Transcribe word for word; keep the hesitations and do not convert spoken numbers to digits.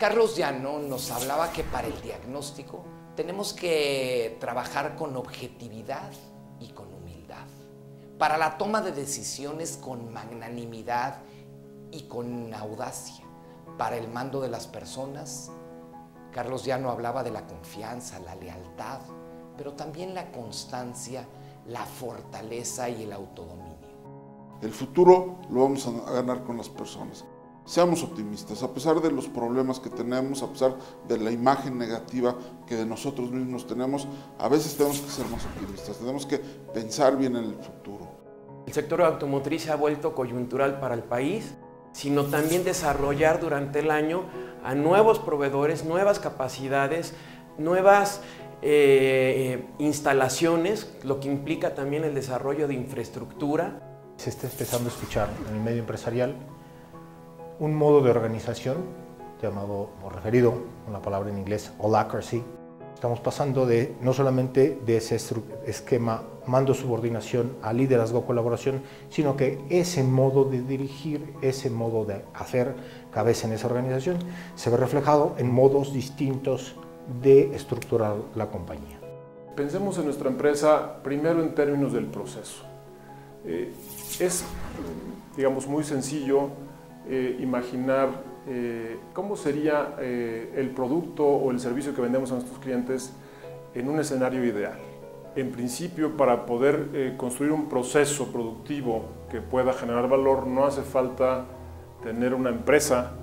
Carlos Llano nos hablaba que para el diagnóstico tenemos que trabajar con objetividad y con humildad. Para la toma de decisiones con magnanimidad y con audacia. Para el mando de las personas, Carlos Llano hablaba de la confianza, la lealtad, pero también la constancia, la fortaleza y el autodominio. El futuro lo vamos a ganar con las personas. Seamos optimistas, a pesar de los problemas que tenemos, a pesar de la imagen negativa que de nosotros mismos tenemos, a veces tenemos que ser más optimistas, tenemos que pensar bien en el futuro. El sector automotriz se ha vuelto coyuntural para el país, sino también desarrollar durante el año a nuevos proveedores, nuevas capacidades, nuevas eh, instalaciones, lo que implica también el desarrollo de infraestructura. Se está empezando a escuchar en el medio empresarial un modo de organización llamado o referido con la palabra en inglés holacracy. Estamos pasando de no solamente de ese esquema mando-subordinación a liderazgo-colaboración, sino que ese modo de dirigir, ese modo de hacer cabeza en esa organización se ve reflejado en modos distintos de estructurar la compañía. Pensemos en nuestra empresa primero en términos del proceso. Eh, es, digamos, muy sencillo eh, imaginar eh, cómo sería eh, el producto o el servicio que vendemos a nuestros clientes en un escenario ideal. En principio, para poder eh, construir un proceso productivo que pueda generar valor, no hace falta tener una empresa